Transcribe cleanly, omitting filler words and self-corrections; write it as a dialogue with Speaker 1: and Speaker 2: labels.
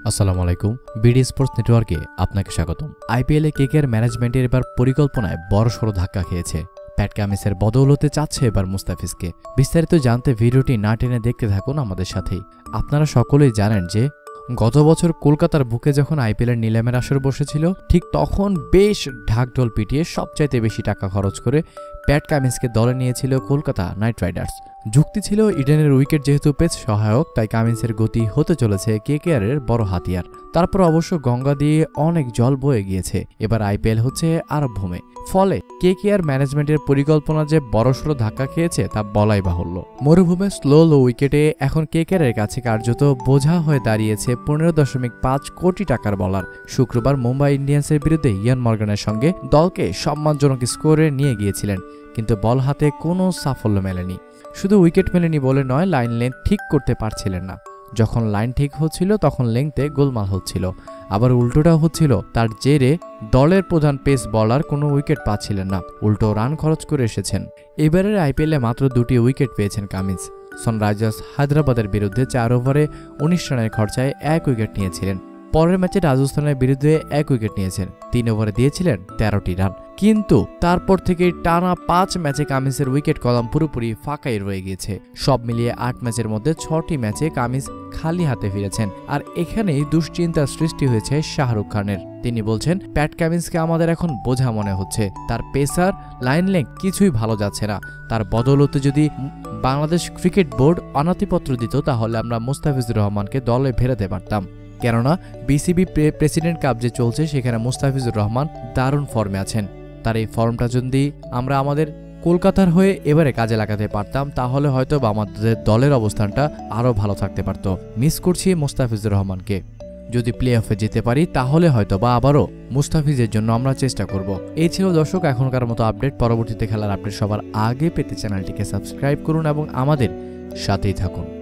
Speaker 1: আসসালামু আলাইকুম। BD sports নেটওয়ার্কে আপনাকে স্বাগতম। আইপিএলে কেকেআর ম্যানেজমেন্টের এবার পরিকল্পনায় বড়সড় ধাক্কা খেয়েছে। প্যাট কামিন্সের বদৌলতে চাচ্ছে এবার মুস্তাফিজকে। বিস্তারিত জানতে ভিডিওটি না টেনে দেখতে থাকুন আমাদের সাথেই। আপনারা সকলেই জানেন যে গত বছর কলকাতার বুকে যখন আইপিএলের নিলামের আসর বসেছিল, ঠিক তখন বেশ ঢাকঢোল পিটিয়ে সবচাইতে বেশি টাকা খরচ করে প্যাট কামিন্সকে দলে নিয়েছিল কলকাতা নাইট রাইডার্স। যুক্তি ছিল ইডেনের উইকেট যেহেতু পেস সহায়ক, তাই কামিন্সের গতি হতে চলেছে কেকেআরের বড় হাতিয়ার। তারপর অবশ্য গঙ্গা দিয়ে অনেক জল বয়ে গিয়েছে, এবার আইপিএল হচ্ছে আরব ভূমে। ফলে কেকেআর ম্যানেজমেন্টের পরিকল্পনা যে বড়সড় ধাক্কা খেয়েছে তা বলাই বাহুল্য। মরুভূমে স্লো উইকেটে এখন কেকেআরের কাছে কার্যত বোঝা হয়ে দাঁড়িয়েছে 15.5 কোটি টাকার বলার। শুক্রবার মুম্বাই ইন্ডিয়ান্সের বিরুদ্ধে ইয়ান মর্গানের সঙ্গে দলকে সম্মানজনক স্কোরে নিয়ে গিয়েছিলেন, কিন্তু বল হাতে কোনো সাফল্য মেলেনি। শুধু উইকেট মেলেনি বলে নয়, লাইন লেন্থ ঠিক করতে পারছিলেন না। যখন লাইন ঠিক হচ্ছিল তখন লেংথে গোলমাল হচ্ছিল, আবার উল্টোটাও হচ্ছিল। তার জেরে দলের প্রধান পেস বলার কোনো উইকেট পাচ্ছিলেন না, উল্টো রান খরচ করে এসেছেন। এবারের আইপিএলে মাত্র 2টি উইকেট পেয়েছেন কামিন্স। সানরাইজার্স হায়দ্রাবাদের বিরুদ্ধে 4 ওভারে 19 রানের খরচায় 1 উইকেট নিয়েছিলেন। পরের ম্যাচে রাজস্থানের বিরুদ্ধে 1 উইকেট নিয়েছেন, 3 ওভারে দিয়েছিলেন 13টি রান। কিন্তু তারপর থেকে টানা 5 ম্যাচে কামিন্সের উইকেট কলাম পুরোপুরি ফাঁকাই রয়ে গিয়েছে। সব মিলিয়ে 8 ম্যাচের মধ্যে 6টি ম্যাচে কামিন্স খালি হাতে ফিরেছেন। আর এখানেই দুশ্চিন্তার সৃষ্টি হয়েছে শাহরুখ খানের। তিনি বলছেন, প্যাট কামিন্সকে আমাদের এখন বোঝা মনে হচ্ছে। তার পেসার, লাইন লেংথ কিছুই ভালো যাচ্ছে না। তার বদৌলতে যদি বাংলাদেশ ক্রিকেট বোর্ড অনাতিপত্র দিত, তাহলে আমরা মুস্তাফিজুর রহমানকে দলে ফেরাতে পারতাম। কেননা বিসিবি প্রেসিডেন্ট কাপ যে চলছে, সেখানে মুস্তাফিজুর রহমান দারুণ ফর্মে আছেন। তার এই ফর্মটা যদি আমরা আমাদের কলকাতার হয়ে এবারে কাজে লাগাতে পারতাম, তাহলে হয়তো আমাদের দলের অবস্থানটা আরও ভালো থাকতে পারত। মিস করছি মুস্তাফিজুর রহমানকে। যদি প্লে অফে যেতে পারি, তাহলে হয়তো বা আবারও মুস্তাফিজের জন্য আমরা চেষ্টা করব। এই ছিল দর্শক এখনকার মতো আপডেট। পরবর্তীতে খেলার আপডেট সবার আগে পেতে চ্যানেলটিকে সাবস্ক্রাইব করুন এবং আমাদের সাথেই থাকুন।